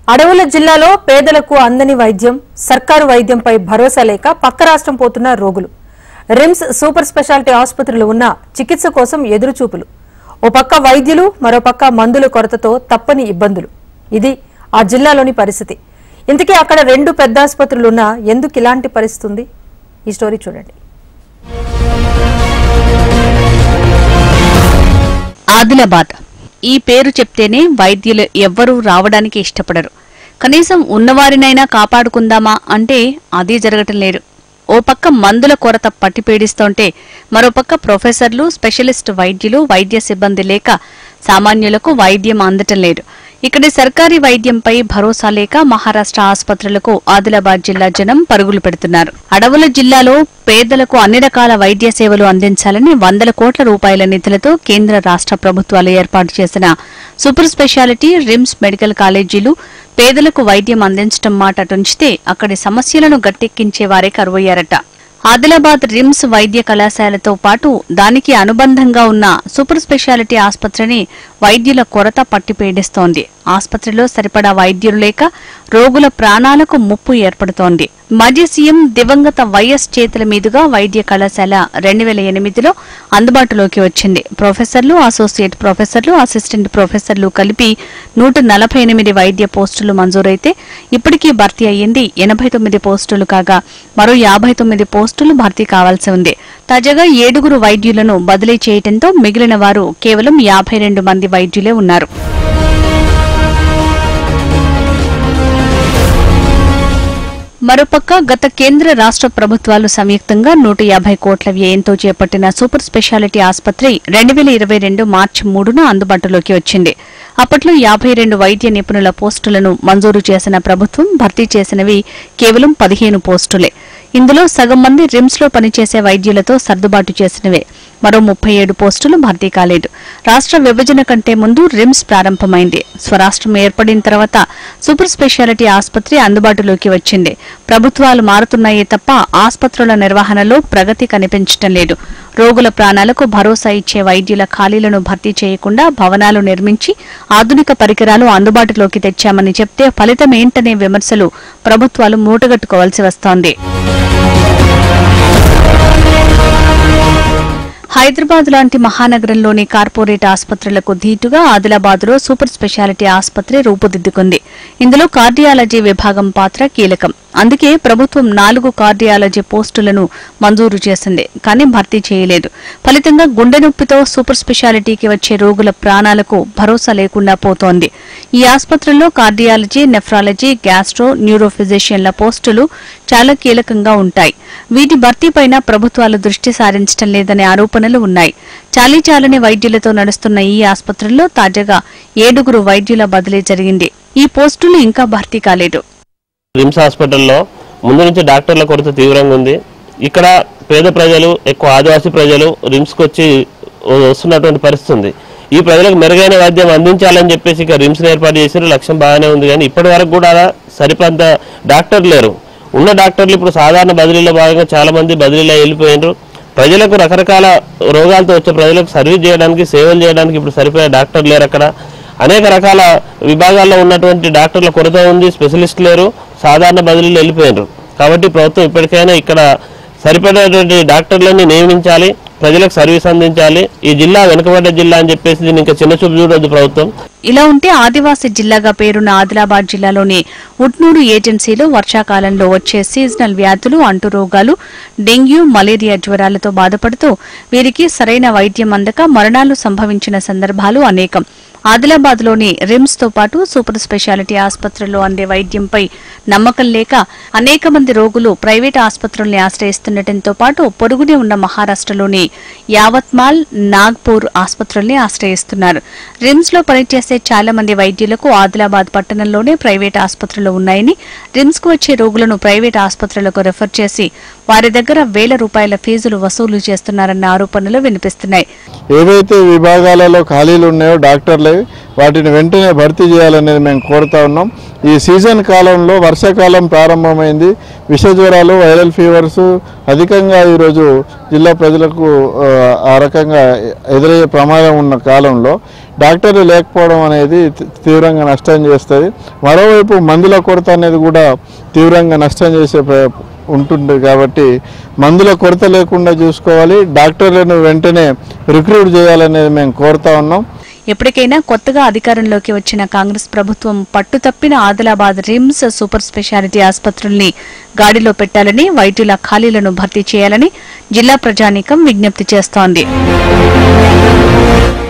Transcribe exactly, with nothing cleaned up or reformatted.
అడవుల జిల్లాలో పేదలకు అందని వైద్యం, సర్కారు వైద్యంపై భరోసా లేక పక్క రాష్ట్రం పోతున్న రోగులు. రిమ్స్ సూపర్ స్పెషాలిటీ ఆసుపత్రులు ఉన్న చికిత్స కోసం ఎదురుచూపులు. ఓ పక్క వైద్యులు, మరో పక్క మందుల కొరతతో తప్పని ఇబ్బందులు. ఇది ఆ జిల్లాలోని పరిస్థితి. ఇంతకీ అక్కడ రెండు పెద్ద ఆసుపత్రులున్నా ఎందుకు ఇలాంటి పరిస్థితి ఉంది? ఈ స్టోరీ చూడండి. ఆదిలాబాద్ ఈ పేరు చెప్తేనే వైద్యులు ఎవ్వరూ రావడానికి ఇష్టపడరు. కనీసం ఉన్నవారినైనా కాపాడుకుందామా అంటే అది జరగటం లేదు. ఓ పక్క మందుల కొరత పట్టి పీడిస్తోంటే మరోపక్క ప్రొఫెసర్లు, స్పెషలిస్ట్ వైద్యులు, వైద్య సిబ్బంది లేక సామాన్యులకు వైద్యం అందటం లేదు. ఇక్కడి సర్కారీ వైద్యంపై భరోసా లేక మహారాష్ట్ర ఆసుపత్రులకు ఆదిలాబాద్ జిల్లా జనం పరుగులు పెడుతున్నారు. అడవుల జిల్లాలో పేదలకు అన్ని రకాల వైద్య సేవలు అందించాలని వందల కోట్ల రూపాయల నిధులతో కేంద్ర రాష్ట్ర ప్రభుత్వాలు ఏర్పాటు చేసిన సూపర్ స్పెషాలిటీ రిమ్స్ మెడికల్ కాలేజీలు పేదలకు వైద్యం అందించడం మాట టుంచితే అక్కడి సమస్యలను గట్టెక్కించే వారే కరువయ్యారట. ఆదిలాబాద్ రిమ్స్ వైద్య కళాశాలతో పాటు దానికి అనుబంధంగా ఉన్న సూపర్ స్పెషాలిటీ ఆసుపత్రిని వైద్యుల కొరత పట్టిపీడిస్తోంది. ఆసుపత్రిలో సరిపడా వైద్యులు లేక రోగుల ప్రాణాలకు ముప్పు ఏర్పడుతోంది. మాజీ సీఎం దివంగత వైఎస్ చేతుల మీదుగా వైద్య కళాశాల రెండు వేల ఎనిమిదిలో అందుబాటులోకి వచ్చింది. ప్రొఫెసర్లు, అసోసియేట్ ప్రొఫెసర్లు, అసిస్టెంట్ ప్రొఫెసర్లు కలిపి నూట నలభై ఎనిమిది వైద్య పోస్టులు మంజూరైతే ఇప్పటికీ భర్తీ అయ్యింది ఎనభై తొమ్మిది పోస్టులు కాగా మరో యాభై తొమ్మిది పోస్టులు భర్తీ కావాల్సి ఉంది. తాజాగా ఏడుగురు వైద్యులను బదిలీ చేయడంతో మిగిలిన వారు కేవలం యాభై రెండు మంది వైద్యులే ఉన్నారు. మరోపక్క గత కేంద్ర రాష్ట్ర ప్రభుత్వాలు సంయుక్తంగా నూట యాభై కోట్ల వ్యయంతో చేపట్టిన సూపర్ స్పెషాలిటీ ఆసుపత్రి రెండు వేల ఇరవై రెండు మార్చి మూడున అందుబాటులోకి వచ్చింది. అప్పట్లో యాభై రెండు వైద్య నిపుణుల పోస్టులను మంజూరు చేసిన ప్రభుత్వం భర్తీ చేసినవి కేవలం పదిహేను పోస్టులే. ఇందులో సగం మంది రిమ్స్ లో పనిచేసే వైద్యులతో సర్దుబాటు చేసినవే. మరో ముప్పై ఏడు పోస్టులు భర్తీ కాలేదు. రాష్ట్ర విభజన కంటే ముందు రిమ్స్ ప్రారంభమైంది. స్వరాష్ట్రం ఏర్పడిన తర్వాత సూపర్ స్పెషాలిటీ ఆసుపత్రి అందుబాటులోకి వచ్చింది. ప్రభుత్వాలు మారుతున్నాయే తప్ప ఆసుపత్రుల నిర్వహణలో ప్రగతి కనిపించడం లేదు. రోగుల ప్రాణాలకు భరోసా ఇచ్చే వైద్యుల ఖాళీలను భర్తీ చేయకుండా భవనాలు నిర్మించి ఆధునిక పరికరాలు అందుబాటులోకి తెచ్చామని చెప్తే ఫలితమేంటనే విమర్శలు ప్రభుత్వాలు మూటగట్టుకోవాల్సి వస్తోంది. హైదరాబాద్ లాంటి మహానగరంలోని కార్పొరేట్ ఆసుపత్రులకు ధీటుగా ఆదిలాబాద్లో సూపర్ స్పెషాలిటీ ఆసుపత్రి రూపుదిద్దుకుంది. ఇందులో కార్డియాలజీ విభాగం పాత్ర కీలకం. అందుకే ప్రభుత్వం నాలుగు కార్డియాలజీ పోస్టులను మంజూరు చేసింది, కానీ భర్తీ చేయలేదు. ఫలితంగా గుండె నొప్పితో సూపర్ స్పెషాలిటీకి వచ్చే రోగుల ప్రాణాలకు భరోసా లేకుండా పోతోంది. ఈ ఆసుపత్రుల్లో కార్డియాలజీ, నెఫ్రాలజీ, గ్యాస్ట్రో, న్యూరో ఫిజిషియన్ల పోస్టులు చాలా కీలకంగా ఉంటాయి. వీటి భర్తీపైన ప్రభుత్వాలు దృష్టి సారించడం లేదనే ఆరోపణలు ఉన్నాయి. చాలీ చాలని వైద్యులతో నడుస్తున్న ఈ ఆసుపత్రుల్లో తాజాగా ఏడుగురు వైద్యుల బదిలీ జరిగింది. ఈ పోస్టులు ఇంకా భర్తీ కాలేదు. రిమ్స్ హాస్పిటల్లో ముందు నుంచి డాక్టర్ల కొరత తీవ్రంగా ఉంది. ఇక్కడ పేద ప్రజలు, ఎక్కువ ఆదివాసీ ప్రజలు రిమ్స్కి వచ్చి వస్తున్నటువంటి పరిస్థితి ఉంది. ఈ ప్రజలకు మెరుగైన వైద్యం అందించాలని చెప్పేసి ఇక రిమ్స్ని ఏర్పాటు చేసిన లక్ష్యం బాగానే ఉంది, కానీ ఇప్పటి వరకు కూడా సరిపంత డాక్టర్లు లేరు. ఉన్న డాక్టర్లు ఇప్పుడు సాధారణ బదిలీలో భాగంగా చాలా మంది బదిలీలో వెళ్ళిపోయినారు. ప్రజలకు రకరకాల రోగాలతో వచ్చే ప్రజలకు సర్వీస్ చేయడానికి, సేవలు చేయడానికి ఇప్పుడు సరిపోయే డాక్టర్లు లేరు. అక్కడ అనేక రకాల విభాగాల్లో ఉన్నటువంటి డాక్టర్ల కొరత ఉంది, స్పెషలిస్ట్ లేరు, సాధారణ బదిలీలు వెళ్ళిపోయినారు. కాబట్టి ప్రభుత్వం ఇప్పటికైనా ఇక్కడ సరిపడేటువంటి డాక్టర్లని నియమించాలి, ప్రజలకు సర్వీస్ అందించాలి. ఈ జిల్లా వెనుకబడ్డ జిల్లా అని చెప్పేసి దీన్ని ఇంకా చిన్న చూపు చూడొద్దు ప్రభుత్వం. ఇలా ఉంటే ఆదివాసీ జిల్లాగా పేరున్న ఆదిలాబాద్ జిల్లాలోని ఉట్నూరు ఏజెన్సీలో వర్షాకాలంలో వచ్చే సీజనల్ వ్యాధులు, అంటురోగాలు, డెంగ్యూ, మలేరియా జ్వరాలతో బాధపడుతూ వీరికి సరైన వైద్యం అందక మరణాలు సంభవించిన సందర్భాలు అనేకం. ఆదిలాబాద్లోని రిమ్స్ తో పాటు సూపర్ స్పెషాలిటీ ఆసుపత్రుల్లో అందే వైద్యంపై నమ్మకం లేక అనేక మంది రోగులు ప్రైవేట్ ఆసుపత్రుల్ని ఆశ్రయిస్తుండటంతో పాటు పొరుగునే ఉన్న మహారాష్ట్రలోని యావత్మాల్, నాగ్పూర్ ఆసుపత్రుల్ని ఆశ్రయిస్తున్నారు. రిమ్స్ లో పనిచేసే చాలా మంది వైద్యులకు ఆదిలాబాద్ పట్టణంలోనే ప్రైవేట్ ఆసుపత్రులు ఉన్నాయని, రిమ్స్ కు వచ్చే రోగులను ప్రైవేట్ ఆసుపత్రులకు రిఫర్ చేసి వారి దగ్గర వేల రూపాయల ఫీజులు వసూలు చేస్తున్నారన్న ఆరోపణలు వినిపిస్తున్నాయి. ఏవైతే విభాగాలలో ఖాళీలు ఉన్నాయో డాక్టర్లే వాటిని వెంటనే భర్తీ చేయాలనేది మేము కోరుతా ఉన్నాం. ఈ సీజన్ కాలంలో వర్షాకాలం ప్రారంభమైంది. విష జ్వరాలు, వైరల్ ఫీవర్స్ అధికంగా ఈరోజు జిల్లా ప్రజలకు ఆ రకంగా ఎదురయ్యే ప్రమాదం ఉన్న కాలంలో డాక్టర్లు లేకపోవడం అనేది తీవ్రంగా నష్టం చేస్తుంది. మరోవైపు మందుల కొరత అనేది కూడా తీవ్రంగా నష్టం చేసే ఉంటుంది. కాబట్టి మందుల కొరత లేకుండా చూసుకోవాలి, డాక్టర్లను వెంటనే రిక్రూట్ చేయాలనేది మేము కోరుతా ఉన్నాం. ఎప్పటికైనా కొత్తగా అధికారంలోకి వచ్చిన కాంగ్రెస్ ప్రభుత్వం పట్టుతప్పిన ఆదిలాబాద్ రిమ్స్ సూపర్ స్పెషాలిటీ ఆసుపత్రుల్ని గాడిలో పెట్టాలని, వైద్యుల ఖాళీలను భర్తీ చేయాలని జిల్లా ప్రజానీకం విజ్ఞప్తి చేస్తోంది.